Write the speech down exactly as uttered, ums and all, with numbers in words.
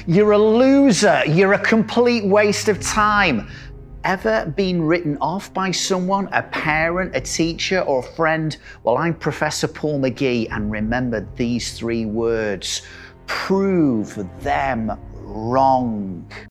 You're a loser. You're a complete waste of time. Ever been written off by someone, a parent, a teacher, or a friend? Well, I'm Professor Paul McGee, and remember these three words: prove them wrong.